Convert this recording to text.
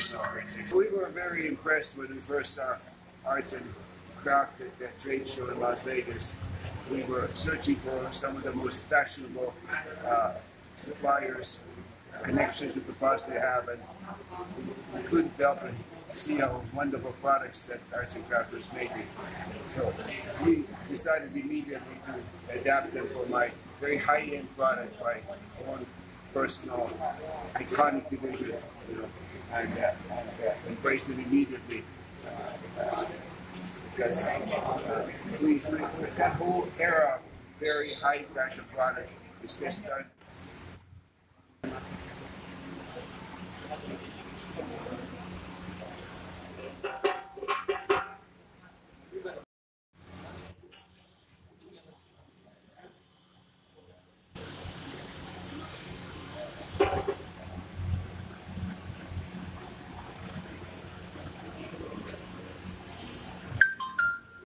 personal. We were very impressed when we first saw arts and craft at that trade show in Las Vegas. We were searching for some of the most fashionable suppliers, connections we could possibly have, and we couldn't help but see how wonderful products that arts and craft was making. So we decided immediately to adapt them for my very high-end product, my own personal iconic division, you know, and embraced it immediately. Because that whole era of very high fashion product is just done.